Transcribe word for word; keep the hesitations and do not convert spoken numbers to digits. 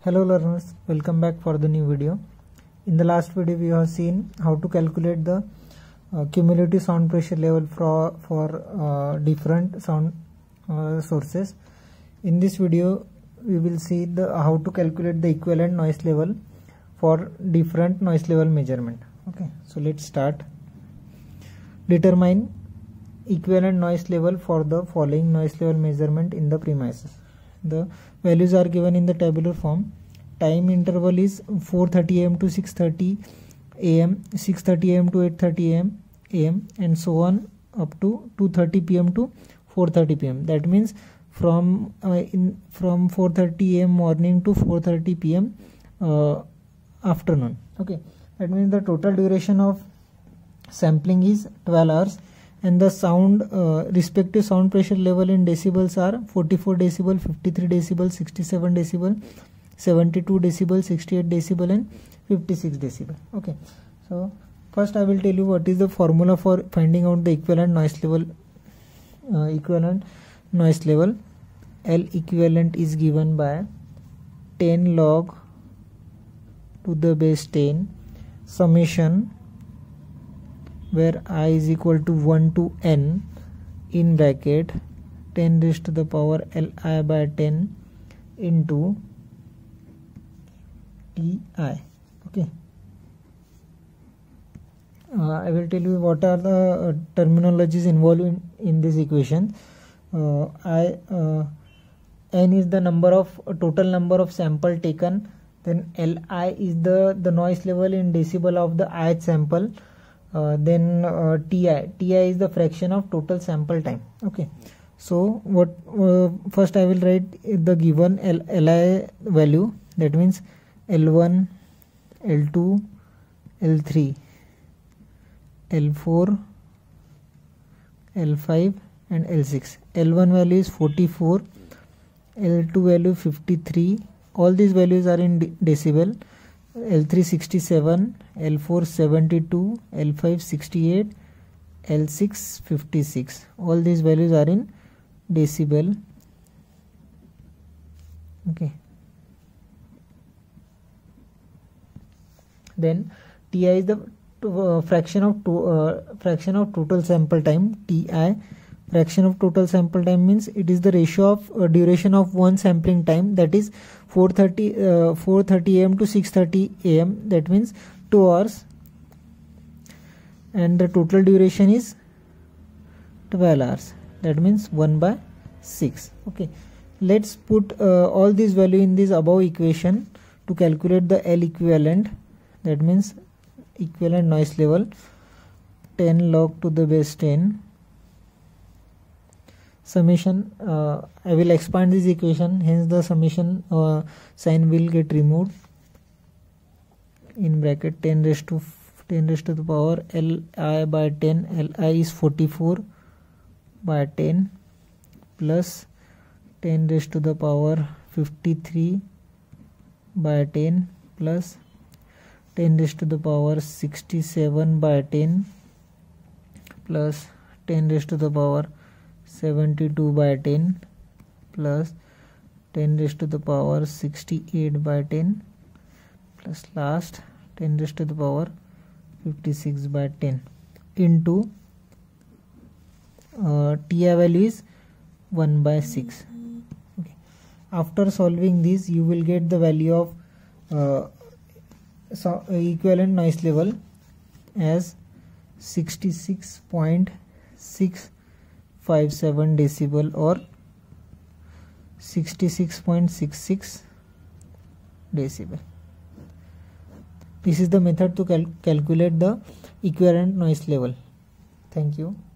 Hello learners, welcome back for the new video. In the last video we have seen how to calculate the uh, cumulative sound pressure level for, for uh, different sound uh, sources. In this video we will see the how to calculate the equivalent noise level for different noise level measurement. Okay, so let's start. Determine equivalent noise level for the following noise level measurement in the premises. The values are given in the tabular form. Time interval is four thirty a m to six thirty a m, six thirty a m to eight thirty a m, and so on up to two thirty p m to four thirty p m. That means from uh, in from four thirty a m morning to four thirty p m uh, afternoon. Okay, that means the total duration of sampling is twelve hours. And the sound uh, respective sound pressure level in decibels are forty-four decibel, fifty-three decibel, sixty-seven decibel, seventy-two decibel, sixty-eight decibel, and fifty-six decibel. Okay, so first I will tell you what is the formula for finding out the equivalent noise level. Uh, equivalent noise level L equivalent is given by ten log to the base ten summation, where I is equal to one to n in bracket ten raised to the power Li by ten into Ti. Okay, uh, I will tell you what are the uh, terminologies involved in, in this equation. uh, I uh, n is the number of uh, total number of sample taken, then Li is the the noise level in decibel of the ith sample. Uh, then uh, Ti Ti is the fraction of total sample time. Okay, so what uh, first I will write the given L, Li value, that means L one, L two, L three, L four, L five, and L six. L one value is forty-four, L two value fifty-three. All these values are in de decibel. L three sixty-seven, L four seventy-two, L five sixty-eight, L six fifty-six. All these values are in decibel. Okay, then Ti is the uh, fraction of to, uh, fraction of total sample time. Ti fraction of total sample time means it is the ratio of uh, duration of one sampling time, that is four thirty uh, four thirty a m to six thirty a m. That means two hours, and the total duration is twelve hours. That means one by six. Okay, let's put uh, all these value in this above equation to calculate the L equivalent. That means equivalent noise level ten log to the base ten summation. uh, I will expand this equation, hence the summation uh, sign will get removed. In bracket ten raised to ten raised to the power Li by ten. Li is forty-four by ten plus ten raised to the power fifty-three by ten plus ten raised to the power sixty-seven by ten plus ten raised to the power seventy-two by ten plus ten raised to the power sixty-eight by ten plus last ten raised to the power fifty-six by ten into uh, Ti value is one by six. Okay, after solving this you will get the value of uh, so equivalent noise level as sixty-six point six five seven decibel or sixty-six point six six decibel. This is the method to cal calculate the equivalent noise level. Thank you.